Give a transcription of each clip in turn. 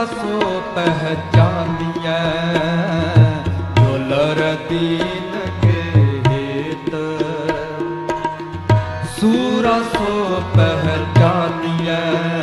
सो पहचानिए झोलर दीन के हेत। सूरा सो पहचानिए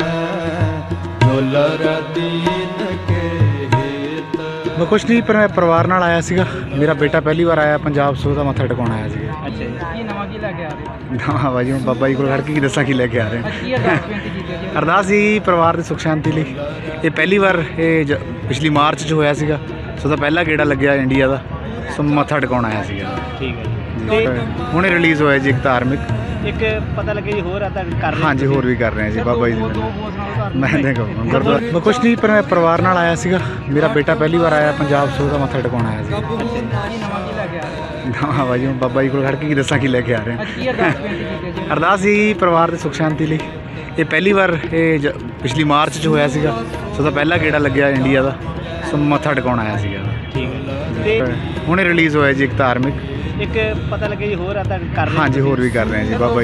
झोलर दीन के हेत। मैं कुछ नहीं, पर मैं परिवार नाल आया सीगा। मेरा बेटा पहली बार आया पंजाब सो का मत्था टेकाउण आया सीगा। अच्छा जी, की नवां की लैके आ रहे हो? नवां भाजी हुण बाबा जी कोल खड़ के की दस्सां की लैके आ रहे की अरदास बेनती कीती जी? अरदास ही परिवार की सुख शांति लिए। ये पहली बार ये पिछली मार्च च होया सीगा, सो दा पहला गेड़ा लग्या इंडिया का, सो मत्था टेकाउण आया सीगा। ठीक है जी। हुणे रिलीज़ होया जी एक धार्मिक, एक पता लगे जी होर आता कर रहे? हाँ जी, होर भी कर रहे हैं जी बाबा जी दी। मैं देखो गुरुद्वारा मैं कुछ नहीं, पर मैं परिवार नाल आया सीगा। मेरा बेटा पहली बार आया पंजाब सो का मत्था टेकाउण आया सीगा। की नवां की लैके आ रहे हो? नवां भाजी हुण बाबा जी कोल खड़ के की दस्सां की लैके आ रहे की अरदास बेनती कीती जी? अरदास ही परिवार की सुख शांति लिए। ये पहली बार ये पिछली मार्च च होया सीगा, सो दा पहला गेड़ा लग्या इंडिया का, सो मत्था टेकाउण आया सीगा। ठीक है जी। हुणे रिलीज़ होया जी एक धार्मिक, एक पता लगे जी होर आता कर रहे? हाँ जी, होर भी कर रहे हैं जी बाबा जी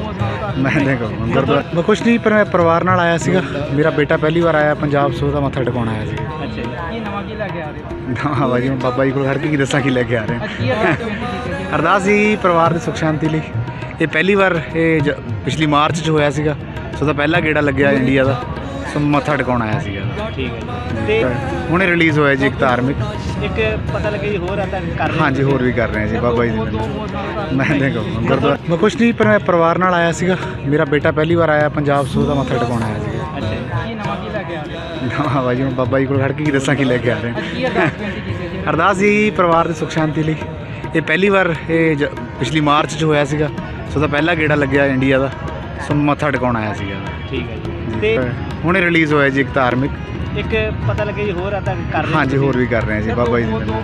दी। मैं देखो गुरुद्वारा मैं कुछ नहीं, पर मैं परिवार नाल आया सीगा। मेरा बेटा पहली बार आया पंजाब सो का मत्था टेकाउण आया सीगा। अच्छा जी, की नवां की लैके आ रहे हो? नवां भाजी हुण बाबा जी कोल खड़ के की दस्सां की लैके आ रहे की अरदास बेनती कीती जी? अरदास ही परिवार की सुख शांति लिए। ये पहली बार ये पिछली मार्च च होया सीगा, सो दा पहला गेड़ा लग्या इंडिया का, सो मत्था टेकाउण आया सीगा। ठीक है जी। हुणे रिलीज़ होया जी एक धार्मिक, एक पता लगे जी होर आता कर रहे? हाँ जी, होर भी कर रहे हैं जी बाबा जी दी। मैं देखो गुरुद्वारा मैं कुछ नहीं, पर मैं परिवार नाल आया सीगा। मेरा बेटा पहली बार आया पंजाब सो का मत्था टेकाउण आया सीगा। अच्छा जी, की नवां की लैके आ रहे हो? नवां भाजी हुण बाबा जी कोल खड़ के की दस्सां की लैके आ रहे की अरदास बेनती कीती जी? अरदास ही परिवार की सुख शांति लिए। ये पहली बार ये पिछली मार्च च होया सीगा, सो दा पहला गेड़ा लग्या इंडिया का, सो मत्था टेकाउण आया सीगा। ठीक है जी। हुणे रिलीज़ होया जी एक धार्मिक, एक पता लगे जी होर आता कर रहे? हाँ जी, होर भी कर रहे हैं जी बाबा जी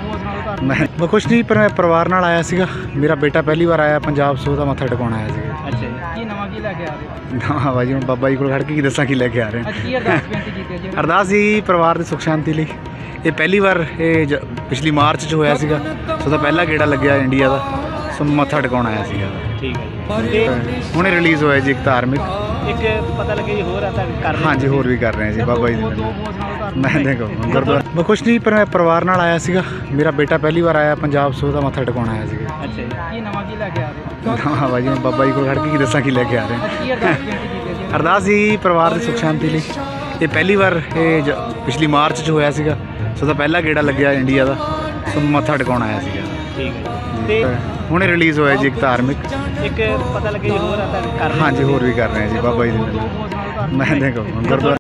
दी। मैं कुछ नहीं, पर मैं परिवार नाल आया सीगा। मेरा बेटा पहली बार आया पंजाब सो का मत्था टेकाउण आया सीगा। अच्छा जी, की नवां की लैके आ रहे हो? नवां भाजी हुण बाबा जी कोल खड़ के की दस्सां की लैके आ रहे की अरदास बेनती कीती जी? अरदास ही परिवार की सुख शांति लिए। ये पहली बार ये पिछली मार्च च होया सीगा, सो दा पहला गेड़ा लग्या इंडिया का, सो मत्था टेकाउण आया सीगा। ठीक है जी। हुणे रिलीज़ होया जी एक धार्मिक, एक पता लगे जी होर आता कर रहे? हाँ जी, होर भी कर रहे हैं जी बाबा जी दी। मैं देखो गुरुद्वारा मैं कुछ नहीं, पर मैं परिवार नाल आया सीगा। मेरा बेटा पहली बार आया पंजाब सो का मत्था टेकाउण आया सीगा। अच्छा जी, की नवां की लैके आ रहे हो? नवां भाजी हुण बाबा जी कोल खड़ के की दस्सां की लैके आ रहे की अरदास बेनती कीती जी? अरदास ही परिवार की सुख शांति लिए। ये पहली बार ये पिछली मार्च च होया सीगा, सो दा पहला गेड़ा लग्या इंडिया का, सो मत्था टेकाउण आया सीगा। ठीक है जी। हुणे रिलीज़ होया जी एक धार्मिक, एक पता लगे जी होर आता कर रहे? हाँ जी, होर भी कर रहे हैं जी बाबा जी दी। मैं देखो गुरुद्वारा